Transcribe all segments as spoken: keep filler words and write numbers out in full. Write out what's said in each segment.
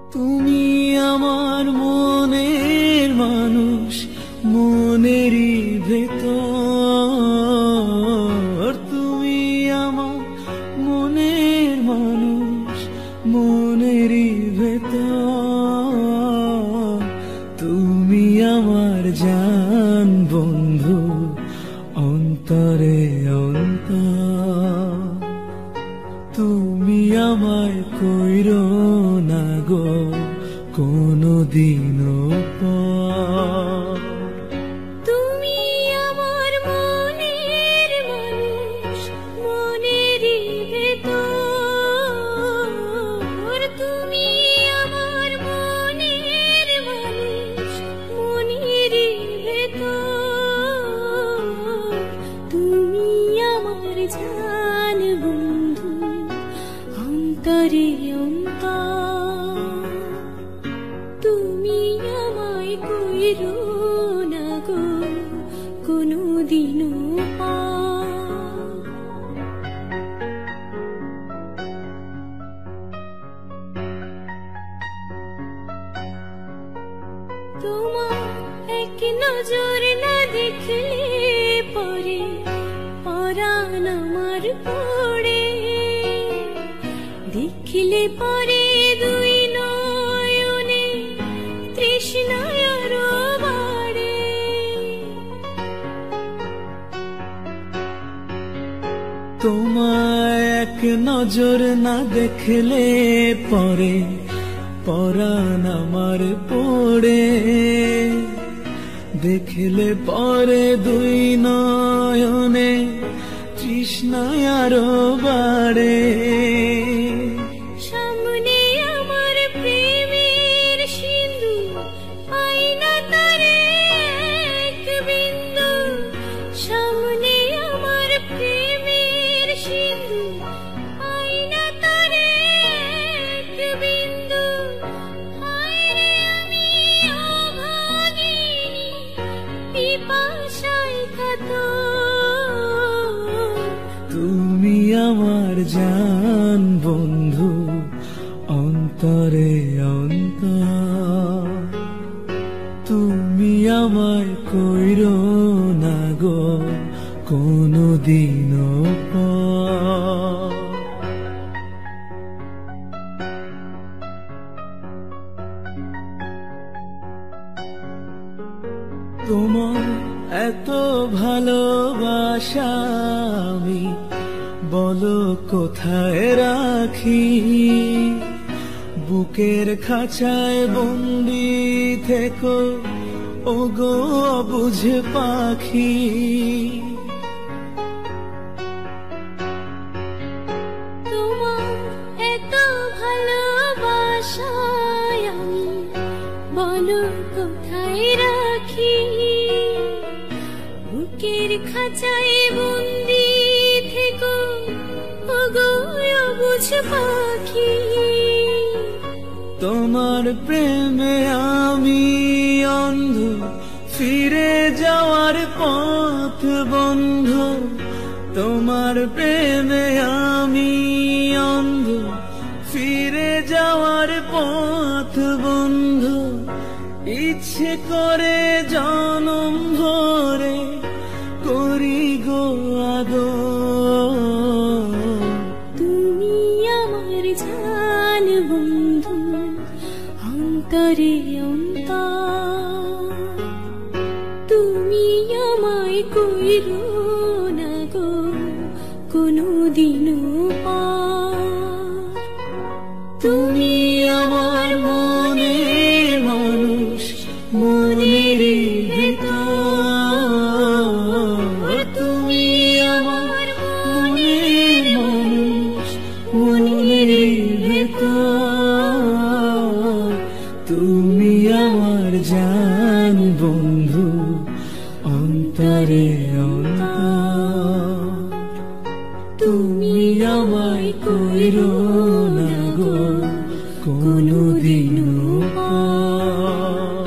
তুমি আমার মনের মানুষ, মনেরই ভেতর। তুমি আমার মনের মানুষ, মনেরই ভেতর। তুমি আমার জান বন্ধু, অন্তরে অন্তর। তুমি আমায় কইরো না গো কোনদিনও পর। তুমি আমার মনের মানুষ, মনেরই ভেতর। তুমি আমার মনের মানুষ, মনেরই ভেতর। তুমি আমার জান বন্ধু, অন্তরে অন্তর। তুমি আমায় কইরো না গো কোনদিনও পর। তোমার এক নজর না দেখলে পরে পরাণ আমার পড়ে। দেখলে পরে দুই নয়নে তৃষ্ণায় আরো বাড়ে। তোমায় এক নজর না দেখলে পরে পরাণ আমার পড়ে। দেখলে পরে দুই নয়নে তৃষ্ণায় আরো বাড়ে। সামনে আমার প্রেমের সিন্ধু, পাই না তারে এক বিন্দু। সামনে আমার প্রেমের সিন্ধু, পাই না তারে এক বিন্দু। হায় রে আমি অভাগিনী, পিপাসায় কাতর। তুমি আমার জান বন্ধু, অন্তরে অন্তর। তুমি আমায় কইরো না গো কোনদিনও পর। তোমার এত ভালোবাসা আমি বলো কোথায় রাখি। বুকের খাঁচায় বন্দি থেকো ওগো অবুঝ পাখি। তোমার এত ভালোবাসায় আমি বলো কোথায় রাখি। বুকের খাঁচায় বন্দি থেকো ওগো অবুঝ পাখি। তোমার প্রেমে আমি অন্ধ, ফিরে যাওয়ার পথ বন্ধ। তোমার প্রেমে আমি অন্ধ, ফিরে যাওয়ার পথ বন্ধ। ইচ্ছে করে জনম ভরে করি গো আদর। তুমি আমার জান বন্ধু, অন্তরে অন্তর। তুমি আমায় কইরো না গো কোনদিনও পর। তুমি আমার মনের মানুষ, মনেরই ভেতর। তুমি আমার মনের মানুষ, মনেরই ভেতর। তুমি আমার জান বন্ধু, অন্তরে অন্তর। তুমি আমায় কইরো না গো কোনদিনও পর।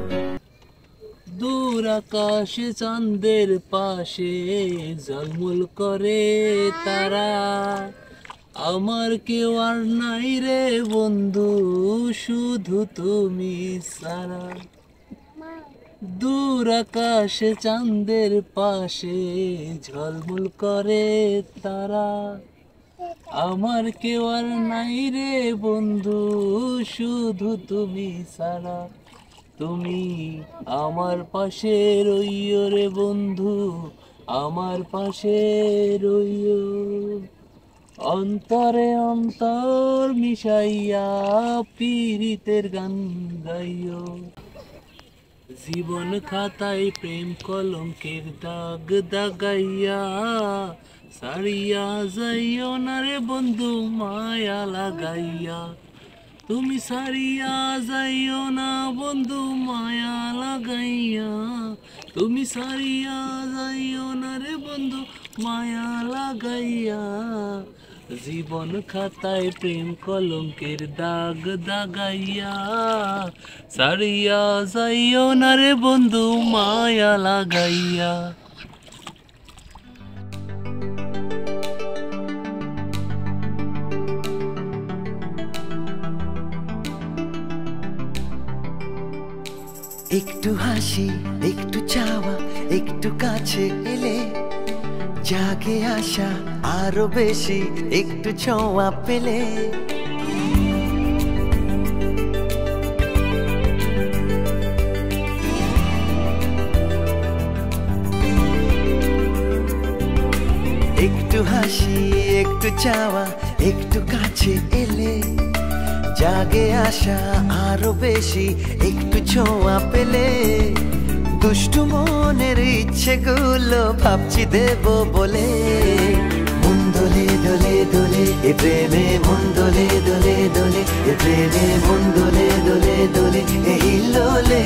দূর আকাশে চাঁদের পাশে ঝলমল করে তারা। আমার কেউ আর নাই রে বন্ধু, শুধু তুমি ছাড়া। দূর আকাশে চাঁদের পাশে ঝলমল করে তারা। আমার কেউ আর নাই রে বন্ধু, শুধু তুমি ছাড়া। তুমি আমার পাশে রইও রে বন্ধু, আমার পাশে রইও। অন্তরে অন্তর মিশাইয়া পীড়িতের গান গাইও। জীবন খাতায় প্রেম কলঙ্কের দাগ দাগাইয়া সারিয়া যাইও না রে বন্ধু মায়া লাগাইয়া। তুমি সারিয়া যাইও না বন্ধু মায়া লাগাইয়া। তুমি সারিয়া যাইও না রে বন্ধু মায়া লাগাইয়া। জীবন খাতায় প্রেম কলঙ্কের দাগ দাগাইয়া সারিয়া যাইও না রে বন্ধু মায়া লাগাইয়া। একটু হাসি একটু চাওয়া একটু কাছে এলে জাগে আশা আরো বেশি একটু ছোঁয়া পেলে। একটু হাসি একটু চাওয়া একটু কাছে এলে জাগে আশা আরো বেশি একটু ছোঁয়া পেলে। দুষ্টু মনের ইচ্ছেগুলো ভাবছি দেব বলে। মন দোলে দোলে দোলে এ প্রেমে, মন দোলে দোলে দোলে এ প্রেমে, মন দোলে দোলে দোলে এই লোলে।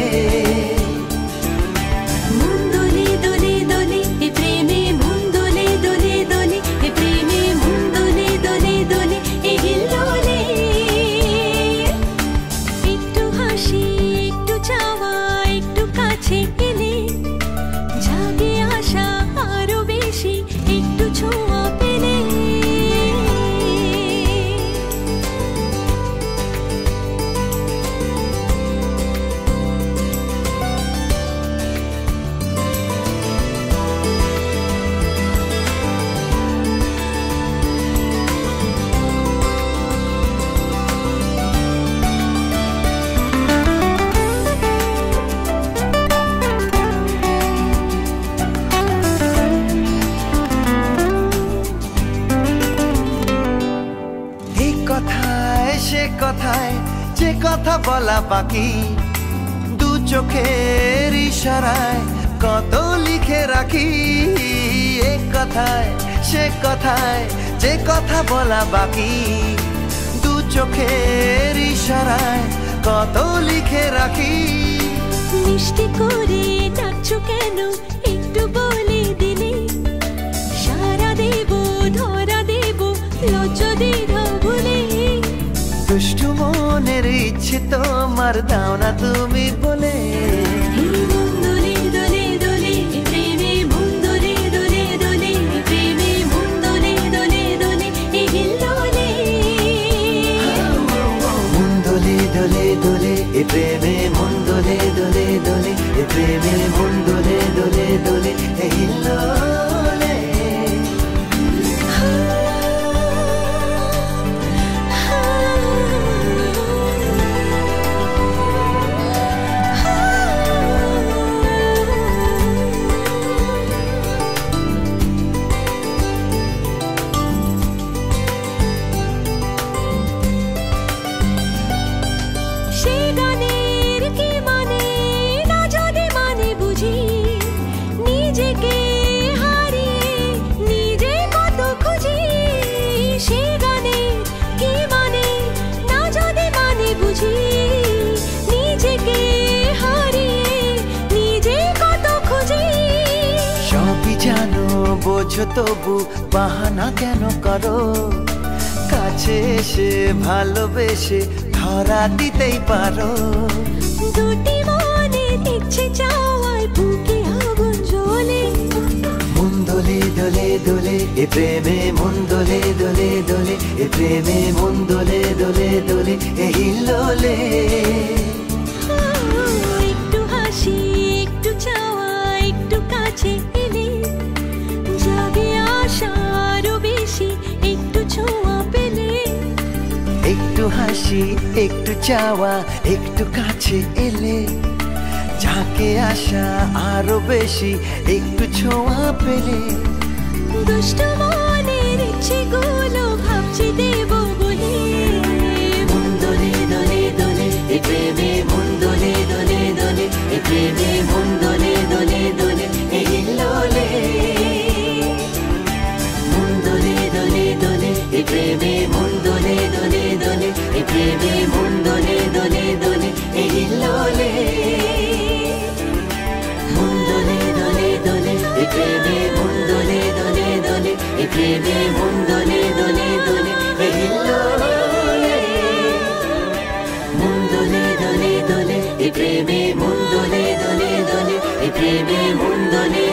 মন দোলে দোলে দোলে এ প্রেমে, মন দোলে দোলে দোলে এ প্রেমে, মন দোলে দোলে দোলে এই লোলে। একটু হাসি একটু চাওয়া একটু কাছে এলে জাগে আশা আরো বেশি একটু ছোঁয়া পেলে। সে কথায় যে কথা বলা বাকি, দু চোখের ইশারায় কত লিখে রাখি। এক কথায় সে কথায় যে কথা বলা বাকি, দু চোখের ইশারায় কত লিখে রাখি। মিষ্টি করে ডাকছো কেন একটু বলে দিলে, সারা দেব ধরা দেব লজ্জা দ্বিধা ভুলে। দুষ্টু মনের ইচ্ছে তোমার দাও না তুমি বলে। মন দোলে দোলে দোলে এ প্রেমে, মন দোলে দোলে দোলে এ প্রেমে, মন দোলে দোলে দোলে এই লোলে। মন দোলে দোলে দোলে এ প্রেমে, মন দোলে দোলে দোলে এ প্রেমে, মন দোলে দোলে দোলে এই লোলে। বোঝো তবু বাহানা কেন করো, কাছে এসে ভালোবেসে ধরা দিতেই পারো। দুটি মনে দেখছে চাওয়ায় বুকে আগুন জ্বলে। মন দোলে দোলে দোলে এ এ প্রেমে মন দোলে দোলে দোলে এ প্রেমে মন দোলে দোলে দোলে এ হিল্লোলে একটু হাসি একটু চাওয়া একটু কাছে এলে জাগে আশা আরো বেশি একটু ছোঁয়া পেলে একটু হাসি একটু চাওয়া একটু কাছে এলে যাকে আশা আরো বেশি একটু ছোঁয়া পেলে দুষ্ট মনের ইচ্ছেগুলো ভাবছি দেব বলে মন দোলে দোলে দোলে এ প্রেমে মন দোলে দোলে দোলে এ প্রেমে মন দোলে দোলে দোলে এ হিল্লোলে মন দোলে দোলে দোলে এ প্রেমে মন দোলে দোলে দোলে এ প্রেমে মন দোলে দোলে দোলে এ হিল্লোলে মন দোলে দোলে দোলে এ প্রেমে মন দোলে দোলে দোলে এ প্রেমে মন দোলে দোলে দোলে এ হিল্লোলে মন দোলে দোলে দোলে এ প্রেমে মন দোলে দোলে দোলে এ প্রেমে মন দোলে